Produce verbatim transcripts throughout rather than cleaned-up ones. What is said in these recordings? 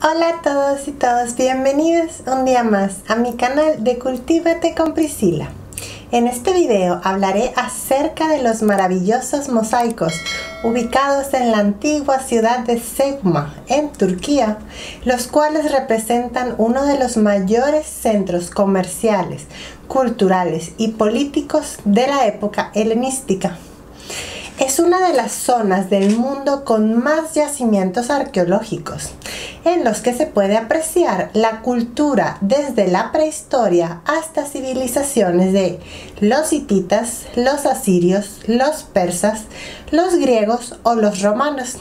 Hola a todos y todas, bienvenidos un día más a mi canal de Cultívate con Priscila. En este video hablaré acerca de los maravillosos mosaicos ubicados en la antigua ciudad de Sığma, en Turquía, los cuales representan uno de los mayores centros comerciales, culturales y políticos de la época helenística. Es una de las zonas del mundo con más yacimientos arqueológicos, en los que se puede apreciar la cultura desde la prehistoria hasta civilizaciones de los hititas, los asirios, los persas, los griegos o los romanos.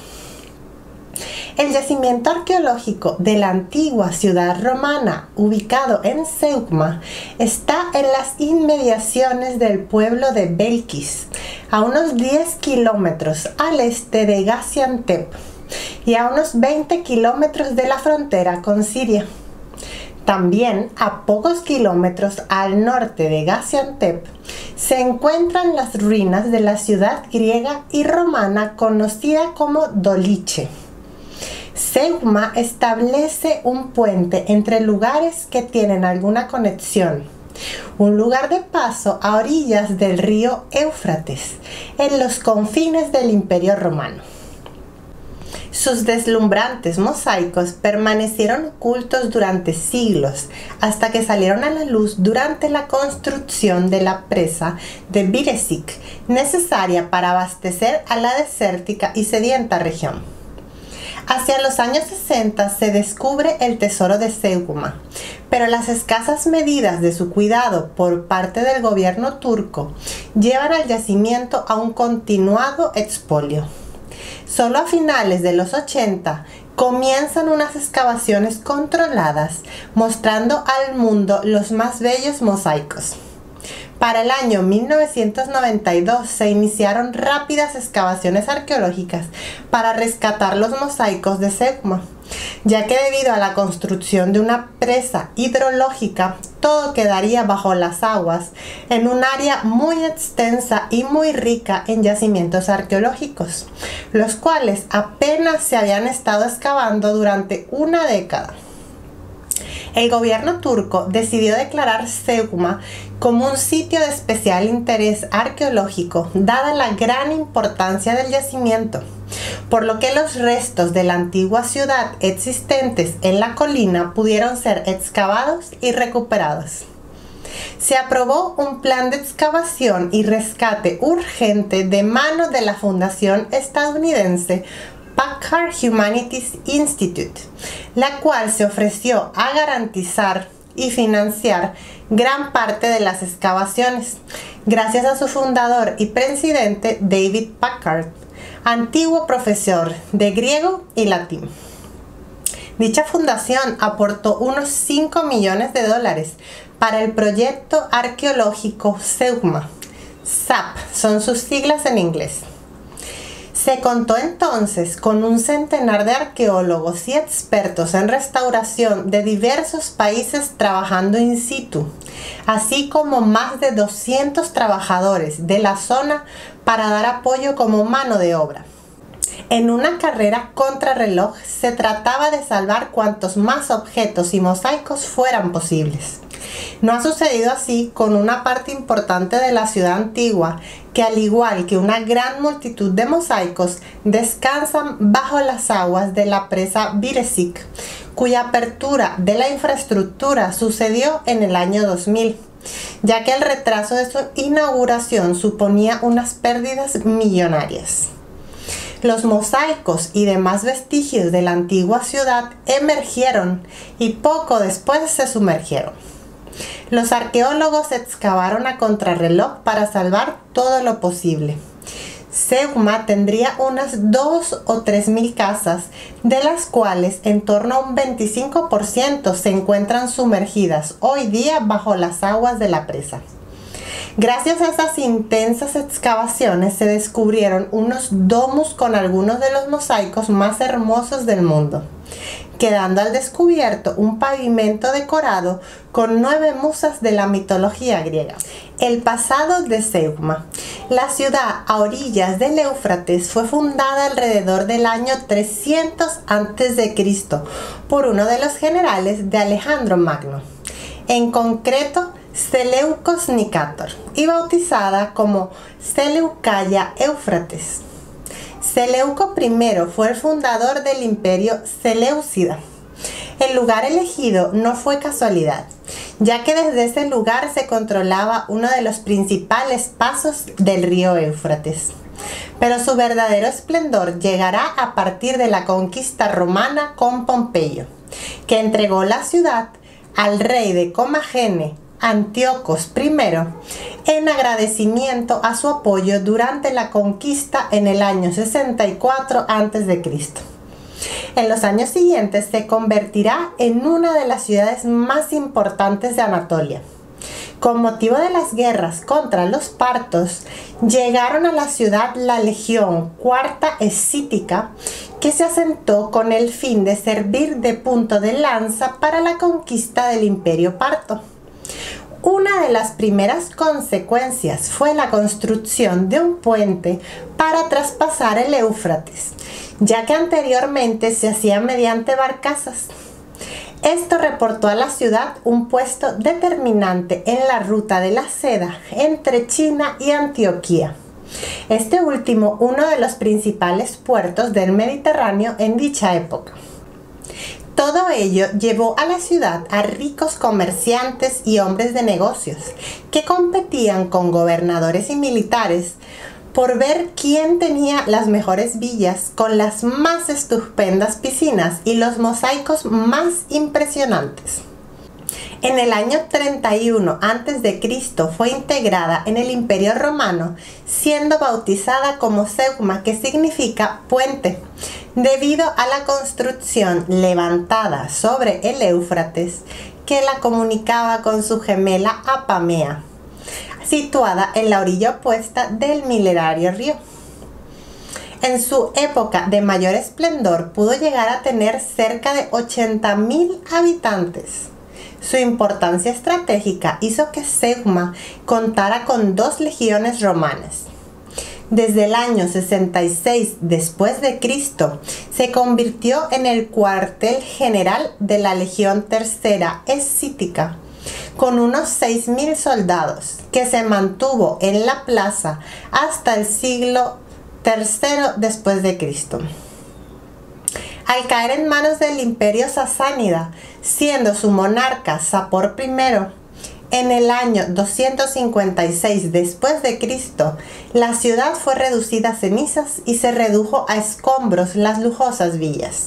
El yacimiento arqueológico de la antigua ciudad romana, ubicado en Sığma, está en las inmediaciones del pueblo de Belkis, a unos diez kilómetros al este de Gaziantep y a unos veinte kilómetros de la frontera con Siria. También a pocos kilómetros al norte de Gaziantep se encuentran las ruinas de la ciudad griega y romana conocida como Doliche. Sığma establece un puente entre lugares que tienen alguna conexión, un lugar de paso a orillas del río Éufrates, en los confines del Imperio Romano. Sus deslumbrantes mosaicos permanecieron ocultos durante siglos, hasta que salieron a la luz durante la construcción de la presa de Birecik, necesaria para abastecer a la desértica y sedienta región. Hacia los años sesenta se descubre el tesoro de Sığma, pero las escasas medidas de su cuidado por parte del gobierno turco llevan al yacimiento a un continuado expolio. Solo a finales de los ochenta comienzan unas excavaciones controladas, mostrando al mundo los más bellos mosaicos. Para el año mil novecientos noventa y dos se iniciaron rápidas excavaciones arqueológicas para rescatar los mosaicos de Sığma, ya que debido a la construcción de una presa hidrológica, todo quedaría bajo las aguas en un área muy extensa y muy rica en yacimientos arqueológicos, los cuales apenas se habían estado excavando durante una década. El gobierno turco decidió declarar Sığma como un sitio de especial interés arqueológico, dada la gran importancia del yacimiento, por lo que los restos de la antigua ciudad existentes en la colina pudieron ser excavados y recuperados. Se aprobó un plan de excavación y rescate urgente de mano de la Fundación estadounidense Packard Humanities Institute, la cual se ofreció a garantizar y financiar gran parte de las excavaciones, gracias a su fundador y presidente David Packard, antiguo profesor de griego y latín. Dicha fundación aportó unos cinco millones de dólares para el proyecto arqueológico Sığma. S A P son sus siglas en inglés. Se contó entonces con un centenar de arqueólogos y expertos en restauración de diversos países trabajando in situ, así como más de doscientos trabajadores de la zona para dar apoyo como mano de obra. En una carrera contrarreloj se trataba de salvar cuantos más objetos y mosaicos fueran posibles. No ha sucedido así con una parte importante de la ciudad antigua, que al igual que una gran multitud de mosaicos descansan bajo las aguas de la presa Birecik, cuya apertura de la infraestructura sucedió en el año dos mil, ya que el retraso de su inauguración suponía unas pérdidas millonarias. Los mosaicos y demás vestigios de la antigua ciudad emergieron y poco después se sumergieron. Los arqueólogos excavaron a contrarreloj para salvar todo lo posible. Sığma tendría unas dos o tres mil casas, de las cuales en torno a un veinticinco por ciento se encuentran sumergidas hoy día bajo las aguas de la presa. Gracias a esas intensas excavaciones se descubrieron unos domus con algunos de los mosaicos más hermosos del mundo, quedando al descubierto un pavimento decorado con nueve musas de la mitología griega. El pasado de Zeugma. La ciudad a orillas del Éufrates fue fundada alrededor del año trescientos antes de Cristo por uno de los generales de Alejandro Magno, en concreto Seleucos Nicator, y bautizada como Seleucaia Éufrates. Seleuco I fue el fundador del imperio seleucida. El lugar elegido no fue casualidad, ya que desde ese lugar se controlaba uno de los principales pasos del río Éufrates. Pero su verdadero esplendor llegará a partir de la conquista romana con Pompeyo, que entregó la ciudad al rey de Comagene, Antíocos I, en agradecimiento a su apoyo durante la conquista en el año sesenta y cuatro antes de Cristo. En los años siguientes se convertirá en una de las ciudades más importantes de Anatolia. Con motivo de las guerras contra los partos, llegaron a la ciudad la legión cuarta escítica, que se asentó con el fin de servir de punto de lanza para la conquista del imperio parto. Una de las primeras consecuencias fue la construcción de un puente para traspasar el Éufrates, ya que anteriormente se hacía mediante barcazas. Esto reportó a la ciudad un puesto determinante en la ruta de la seda entre China y Antioquía. Este último, uno de los principales puertos del Mediterráneo en dicha época. Todo ello llevó a la ciudad a ricos comerciantes y hombres de negocios que competían con gobernadores y militares por ver quién tenía las mejores villas con las más estupendas piscinas y los mosaicos más impresionantes. En el año treinta y uno antes de Cristo fue integrada en el Imperio Romano, siendo bautizada como Zeugma, que significa puente, debido a la construcción levantada sobre el Éufrates que la comunicaba con su gemela Apamea, situada en la orilla opuesta del milenario río. En su época de mayor esplendor pudo llegar a tener cerca de ochenta mil habitantes. Su importancia estratégica hizo que Zeugma contara con dos legiones romanas. Desde el año sesenta y seis después de Cristo se convirtió en el cuartel general de la Legión Tercera Escítica, con unos seis mil soldados, que se mantuvo en la plaza hasta el siglo tercero después de Cristo. Al caer en manos del imperio sasánida, siendo su monarca Sapor I, en el año doscientos cincuenta y seis después de Cristo, la ciudad fue reducida a cenizas y se redujo a escombros las lujosas villas.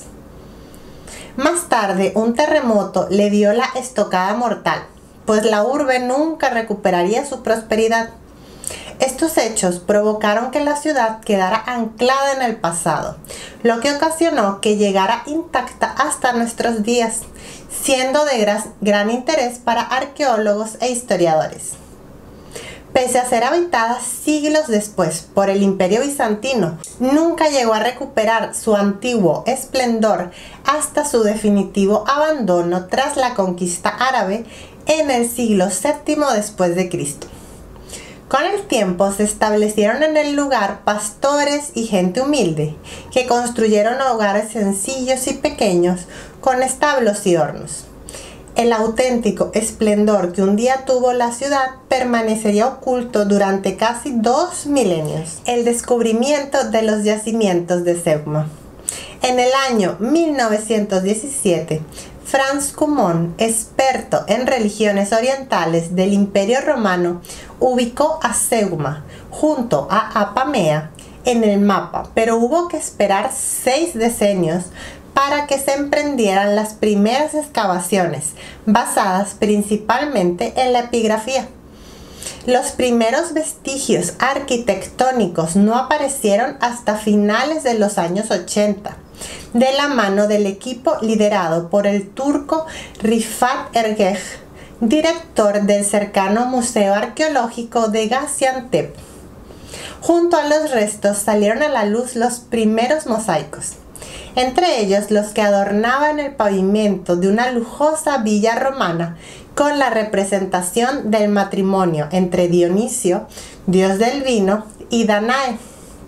Más tarde, un terremoto le dio la estocada mortal, pues la urbe nunca recuperaría su prosperidad. Estos hechos provocaron que la ciudad quedara anclada en el pasado, lo que ocasionó que llegara intacta hasta nuestros días, siendo de gran, gran interés para arqueólogos e historiadores. Pese a ser habitada siglos después por el Imperio Bizantino, nunca llegó a recuperar su antiguo esplendor hasta su definitivo abandono tras la conquista árabe en el siglo séptimo después de Cristo. Con el tiempo se establecieron en el lugar pastores y gente humilde, que construyeron hogares sencillos y pequeños con establos y hornos. El auténtico esplendor que un día tuvo la ciudad permanecería oculto durante casi dos milenios. El descubrimiento de los yacimientos de Zeugma. En el año mil novecientos diecisiete, Franz Cumón, experto en religiones orientales del Imperio Romano, ubicó a Zeugma junto a Apamea en el mapa, pero hubo que esperar seis decenios para que se emprendieran las primeras excavaciones, basadas principalmente en la epigrafía. Los primeros vestigios arquitectónicos no aparecieron hasta finales de los años ochenta, de la mano del equipo liderado por el turco Rifat Ergeh, director del cercano Museo Arqueológico de Gaziantep. Junto a los restos salieron a la luz los primeros mosaicos. entre ellos los que adornaban el pavimento de una lujosa villa romana con la representación del matrimonio entre Dionisio, dios del vino, y Danae.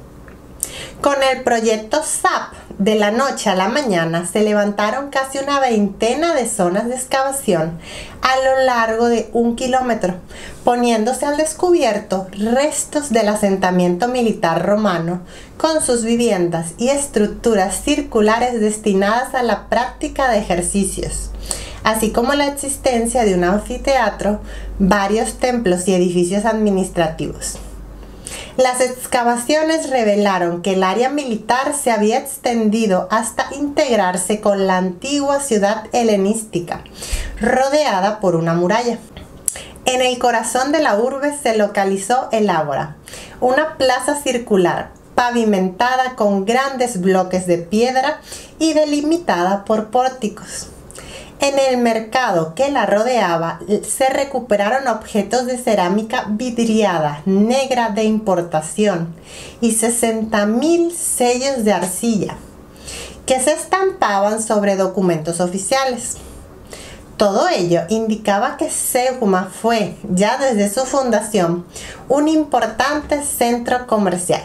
Con el proyecto S A P, de la noche a la mañana se levantaron casi una veintena de zonas de excavación a lo largo de un kilómetro, poniéndose al descubierto restos del asentamiento militar romano con sus viviendas y estructuras circulares destinadas a la práctica de ejercicios, así como la existencia de un anfiteatro, varios templos y edificios administrativos. Las excavaciones revelaron que el área militar se había extendido hasta integrarse con la antigua ciudad helenística, rodeada por una muralla. En el corazón de la urbe se localizó el Ágora, una plaza circular pavimentada con grandes bloques de piedra y delimitada por pórticos. En el mercado que la rodeaba se recuperaron objetos de cerámica vidriada negra de importación y sesenta mil sellos de arcilla que se estampaban sobre documentos oficiales. Todo ello indicaba que Seugma fue, ya desde su fundación, un importante centro comercial.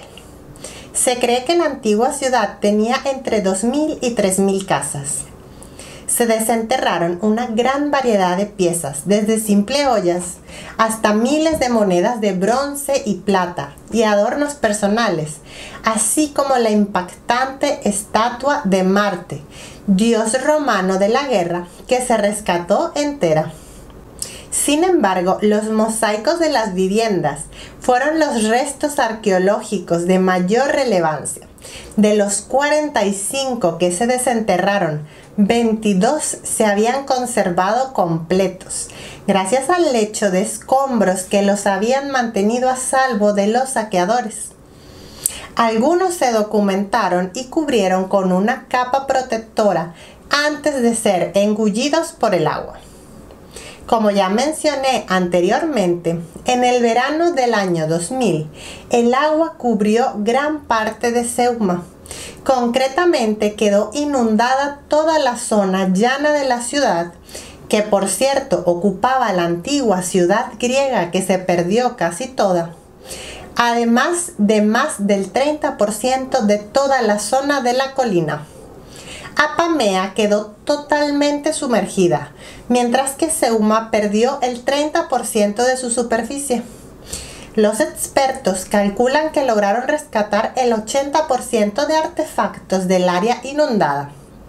Se cree que la antigua ciudad tenía entre dos mil y tres mil casas. Se desenterraron una gran variedad de piezas, desde simples ollas hasta miles de monedas de bronce y plata y adornos personales, así como la impactante estatua de Marte, dios romano de la guerra, que se rescató entera. Sin embargo, los mosaicos de las viviendas fueron los restos arqueológicos de mayor relevancia. De los cuarenta y cinco que se desenterraron, veintidós se habían conservado completos, gracias al lecho de escombros que los habían mantenido a salvo de los saqueadores. Algunos se documentaron y cubrieron con una capa protectora antes de ser engullidos por el agua. Como ya mencioné anteriormente, en el verano del año dos mil, el agua cubrió gran parte de Seugma. Concretamente quedó inundada toda la zona llana de la ciudad, que por cierto ocupaba la antigua ciudad griega que se perdió casi toda, además de más del treinta por ciento de toda la zona de la colina. Apamea quedó totalmente sumergida, mientras que Seugma perdió el treinta por ciento de su superficie. Los expertos calculan que lograron rescatar el ochenta por ciento de artefactos del área inundada.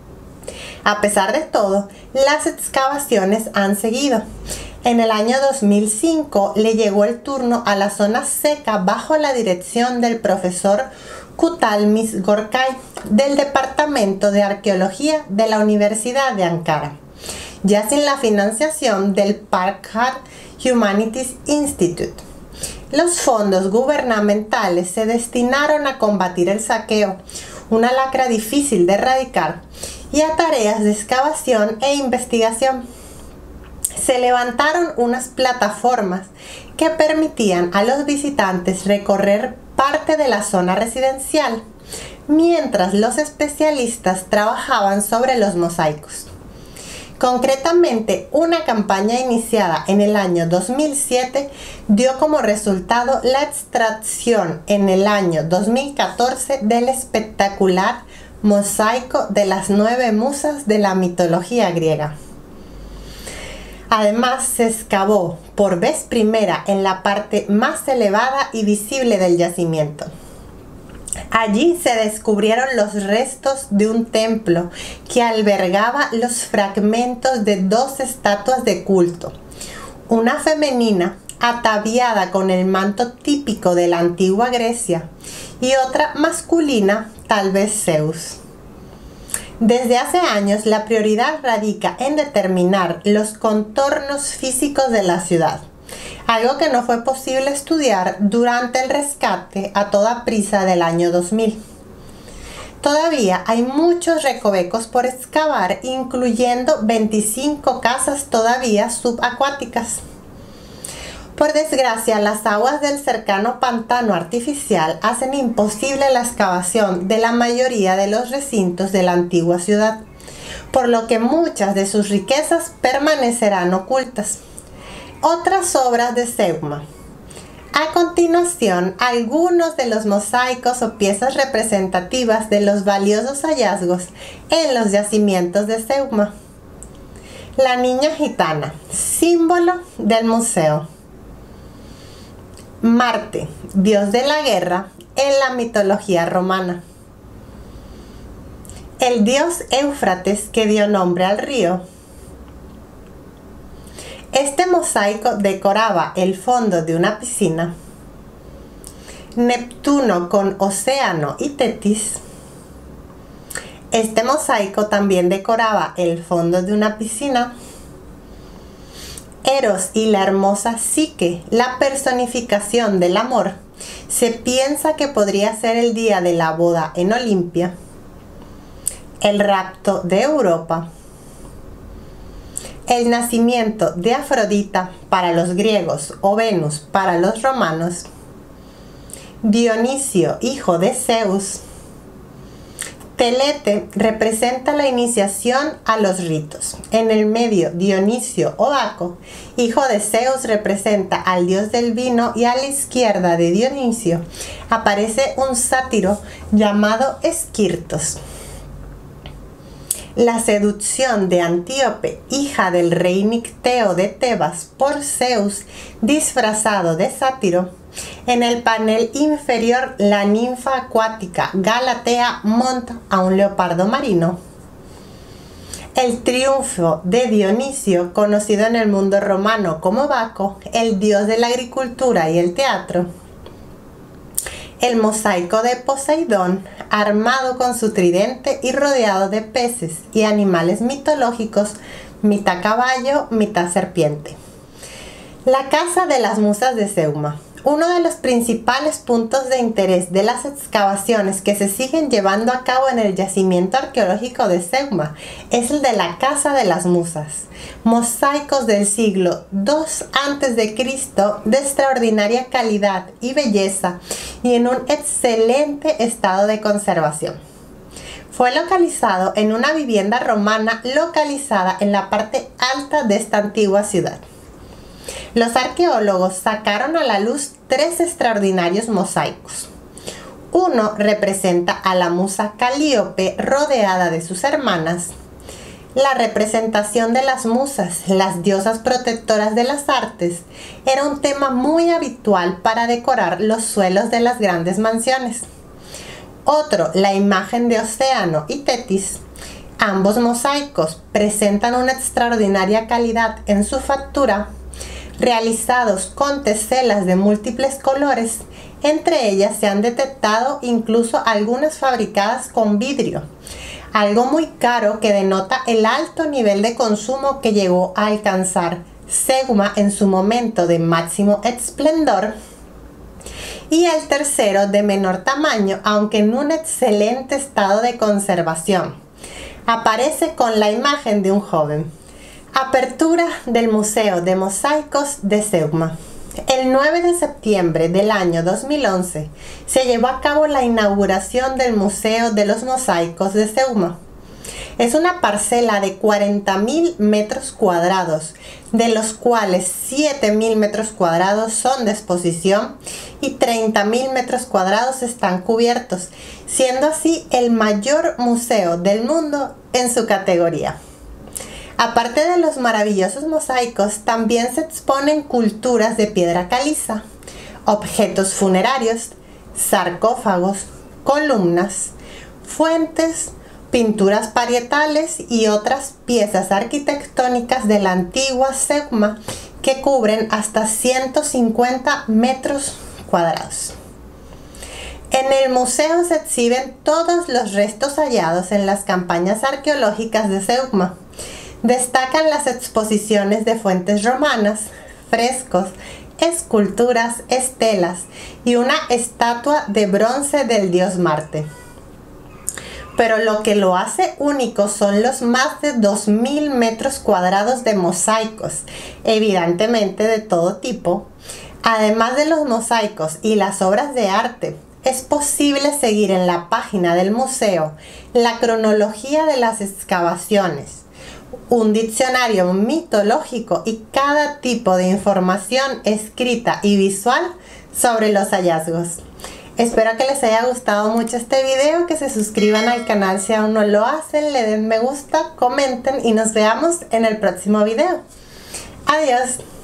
A pesar de todo, las excavaciones han seguido. En el año dos mil cinco le llegó el turno a la zona seca bajo la dirección del profesor Kutalmis Gorkay del Departamento de Arqueología de la Universidad de Ankara, ya sin la financiación del Packard Humanities Institute. Los fondos gubernamentales se destinaron a combatir el saqueo, una lacra difícil de erradicar, y a tareas de excavación e investigación. Se levantaron unas plataformas que permitían a los visitantes recorrer parte de la zona residencial, mientras los especialistas trabajaban sobre los mosaicos. Concretamente, una campaña iniciada en el año dos mil siete dio como resultado la extracción en el año dos mil catorce del espectacular mosaico de las nueve musas de la mitología griega. Además, se excavó por vez primera en la parte más elevada y visible del yacimiento. Allí se descubrieron los restos de un templo que albergaba los fragmentos de dos estatuas de culto, una femenina ataviada con el manto típico de la antigua Grecia y otra masculina, tal vez Zeus. Desde hace años, la prioridad radica en determinar los contornos físicos de la ciudad, algo que no fue posible estudiar durante el rescate a toda prisa del año dos mil. Todavía hay muchos recovecos por excavar, incluyendo veinticinco casas todavía subacuáticas. Por desgracia, las aguas del cercano pantano artificial hacen imposible la excavación de la mayoría de los recintos de la antigua ciudad, por lo que muchas de sus riquezas permanecerán ocultas. Otras obras de Seugma. A continuación, algunos de los mosaicos o piezas representativas de los valiosos hallazgos en los yacimientos de Seugma. La niña gitana, símbolo del museo. Marte, dios de la guerra en la mitología romana. El dios Éufrates que dio nombre al río. Este mosaico decoraba el fondo de una piscina. Neptuno con Océano y Tetis. Este mosaico también decoraba el fondo de una piscina. Eros y la hermosa Psique, la personificación del amor. Se piensa que podría ser el día de la boda en Olimpia. El rapto de Europa. El nacimiento de Afrodita para los griegos o Venus para los romanos. Dionisio, hijo de Zeus. Telete representa la iniciación a los ritos. En el medio, Dionisio o Baco, hijo de Zeus, representa al dios del vino, y a la izquierda de Dionisio aparece un sátiro llamado Esquirtos. La seducción de Antíope, hija del rey Nicteo de Tebas, por Zeus, disfrazado de sátiro. En el panel inferior, la ninfa acuática Galatea monta a un leopardo marino. El triunfo de Dionisio, conocido en el mundo romano como Baco, el dios de la agricultura y el teatro. El mosaico de Poseidón, armado con su tridente y rodeado de peces y animales mitológicos, mitad caballo, mitad serpiente. La casa de las musas de Seugma. Uno de los principales puntos de interés de las excavaciones que se siguen llevando a cabo en el yacimiento arqueológico de Seugma es el de la Casa de las Musas. Mosaicos del siglo dos antes de Cristo de extraordinaria calidad y belleza y en un excelente estado de conservación. Fue localizado en una vivienda romana localizada en la parte alta de esta antigua ciudad. Los arqueólogos sacaron a la luz tres extraordinarios mosaicos. Uno representa a la musa Calíope rodeada de sus hermanas. La representación de las musas, las diosas protectoras de las artes, era un tema muy habitual para decorar los suelos de las grandes mansiones. Otro, la imagen de Océano y Tetis. Ambos mosaicos presentan una extraordinaria calidad en su factura, realizados con teselas de múltiples colores. Entre ellas se han detectado incluso algunas fabricadas con vidrio, algo muy caro que denota el alto nivel de consumo que llegó a alcanzar Seugma en su momento de máximo esplendor. Y el tercero, de menor tamaño, aunque en un excelente estado de conservación, aparece con la imagen de un joven. Apertura del Museo de Mosaicos de Seugma. El nueve de septiembre del año dos mil once se llevó a cabo la inauguración del Museo de los Mosaicos de Seugma. Es una parcela de cuarenta mil metros cuadrados, de los cuales siete mil metros cuadrados son de exposición y treinta mil metros cuadrados están cubiertos, siendo así el mayor museo del mundo en su categoría. Aparte de los maravillosos mosaicos, también se exponen culturas de piedra caliza, objetos funerarios, sarcófagos, columnas, fuentes, pinturas parietales y otras piezas arquitectónicas de la antigua Seugma que cubren hasta ciento cincuenta metros cuadrados. En el museo se exhiben todos los restos hallados en las campañas arqueológicas de Seugma. Destacan las exposiciones de fuentes romanas, frescos, esculturas, estelas y una estatua de bronce del dios Marte. pero lo que lo hace único son los más de dos mil metros cuadrados de mosaicos, evidentemente de todo tipo. Además de los mosaicos y las obras de arte, es posible seguir en la página del museo la cronología de las excavaciones, un diccionario mitológico y cada tipo de información escrita y visual sobre los hallazgos. Espero que les haya gustado mucho este video, que se suscriban al canal si aún no lo hacen, le den me gusta, comenten y nos veamos en el próximo video. Adiós.